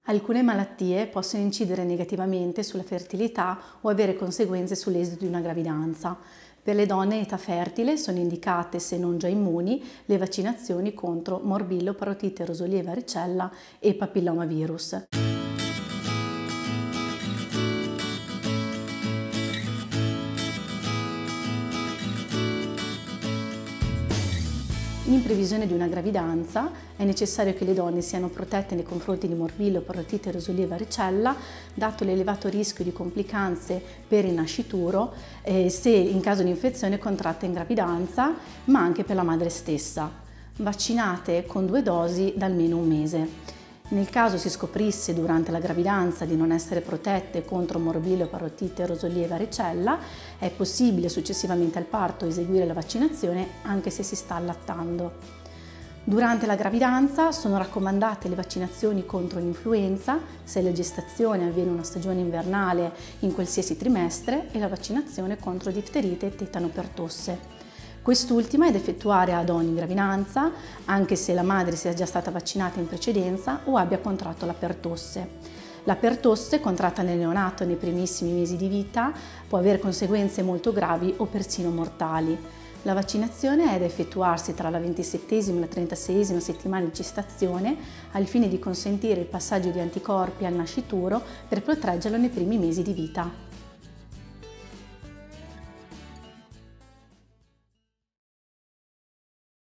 Alcune malattie possono incidere negativamente sulla fertilità o avere conseguenze sull'esito di una gravidanza. Per le donne in età fertile sono indicate, se non già immuni, le vaccinazioni contro morbillo, parotite rosolia varicella e papillomavirus. In previsione di una gravidanza è necessario che le donne siano protette nei confronti di morbillo, parotite rosolia e varicella, dato l'elevato rischio di complicanze per il nascituro se in caso di infezione contratta in gravidanza, ma anche per la madre stessa. Vaccinate con 2 dosi da almeno un mese. Nel caso si scoprisse durante la gravidanza di non essere protette contro morbillo, parotite, rosolia e varicella, è possibile successivamente al parto eseguire la vaccinazione anche se si sta allattando. Durante la gravidanza sono raccomandate le vaccinazioni contro l'influenza, se la gestazione avviene in una stagione invernale in qualsiasi trimestre, e la vaccinazione contro difterite e tetano per tosse. Quest'ultima è da effettuare ad ogni gravidanza, anche se la madre sia già stata vaccinata in precedenza o abbia contratto la pertosse. La pertosse, contratta nel neonato nei primissimi mesi di vita, può avere conseguenze molto gravi o persino mortali. La vaccinazione è da effettuarsi tra la 27esima e la 36esima settimana di gestazione al fine di consentire il passaggio di anticorpi al nascituro per proteggerlo nei primi mesi di vita.